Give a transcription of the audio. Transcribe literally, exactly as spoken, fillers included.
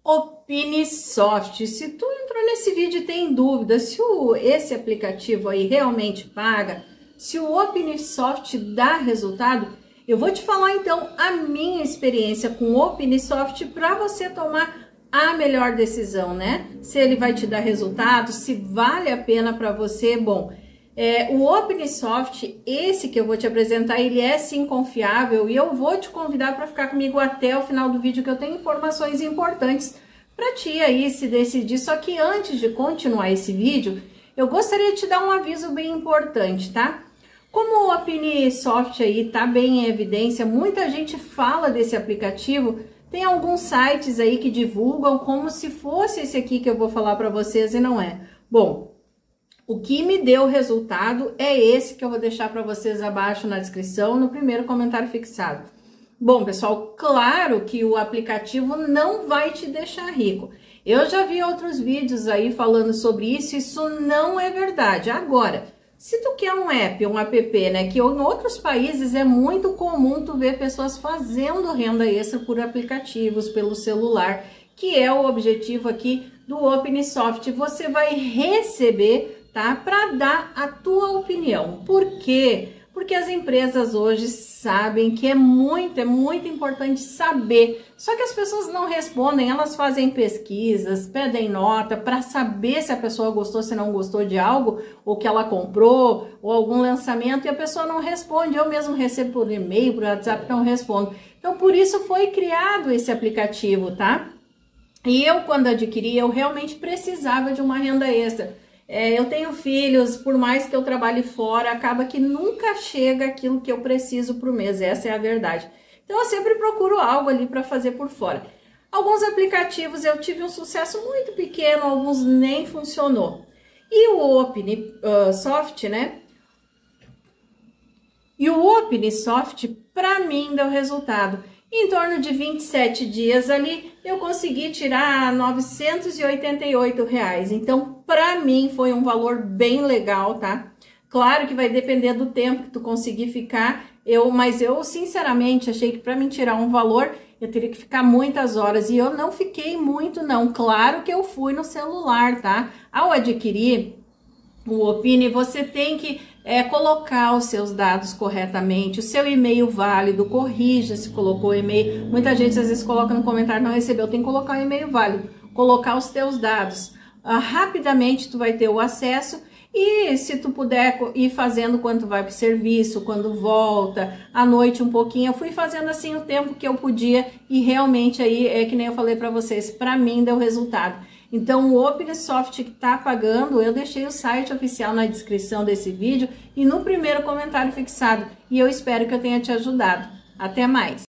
OpiniSoft. Se tu entrou nesse vídeo e tem dúvida se o, esse aplicativo aí realmente paga, se o OpiniSoft dá resultado, eu vou te falar então a minha experiência com o OpiniSoft para você tomar a melhor decisão, né? Se ele vai te dar resultado, se vale a pena para você. Bom, é, o OpiniSoft, esse que eu vou te apresentar, ele é sim confiável e eu vou te convidar para ficar comigo até o final do vídeo, que eu tenho informações importantes para ti aí se decidir. Só que antes de continuar esse vídeo, eu gostaria de te dar um aviso bem importante, tá? Como o OpiniSoft aí tá bem em evidência, muita gente fala desse aplicativo, tem alguns sites aí que divulgam como se fosse esse aqui que eu vou falar para vocês e não é. Bom, o que me deu resultado é esse que eu vou deixar para vocês abaixo na descrição, no primeiro comentário fixado. Bom, pessoal, claro que o aplicativo não vai te deixar rico. Eu já vi outros vídeos aí falando sobre isso, isso não é verdade. Agora, se tu quer um app, um app, né, que em outros países é muito comum tu ver pessoas fazendo renda extra por aplicativos, pelo celular, que é o objetivo aqui do OpiniSoft. Você vai receber, tá, para dar a tua opinião. Por quê? Porque as empresas hoje sabem que é muito, é muito importante saber. Só que as pessoas não respondem, elas fazem pesquisas, pedem nota para saber se a pessoa gostou, se não gostou de algo, ou que ela comprou, ou algum lançamento, e a pessoa não responde. Eu mesmo recebo por e-mail, por WhatsApp, não respondo. Então, por isso foi criado esse aplicativo, tá? E eu, quando adquiri, eu realmente precisava de uma renda extra. É, eu tenho filhos, por mais que eu trabalhe fora, acaba que nunca chega aquilo que eu preciso por mês, essa é a verdade. Então eu sempre procuro algo ali para fazer por fora. Alguns aplicativos eu tive um sucesso muito pequeno, alguns nem funcionou. E o OpiniSoft, né? E o OpiniSoft, para mim, deu resultado. Em torno de vinte e sete dias ali, eu consegui tirar novecentos e oitenta e oito reais. Então, para mim, foi um valor bem legal, tá? Claro que vai depender do tempo que tu conseguir ficar, eu, mas eu, sinceramente, achei que para mim tirar um valor, eu teria que ficar muitas horas. E eu não fiquei muito, não. Claro que eu fui no celular, tá? Ao adquirir o Opini, você tem que é, colocar os seus dados corretamente, o seu e-mail válido, corrija se colocou o e-mail. Muita gente às vezes coloca no comentário, não recebeu, tem que colocar o e-mail válido, colocar os teus dados. Ah, rapidamente tu vai ter o acesso e se tu puder ir fazendo quando vai para o serviço, quando volta, à noite um pouquinho. Eu fui fazendo assim o tempo que eu podia e realmente aí é que nem eu falei para vocês, para mim deu resultado. Então, o OpiniSoft que tá pagando, eu deixei o site oficial na descrição desse vídeo e no primeiro comentário fixado. E eu espero que eu tenha te ajudado. Até mais!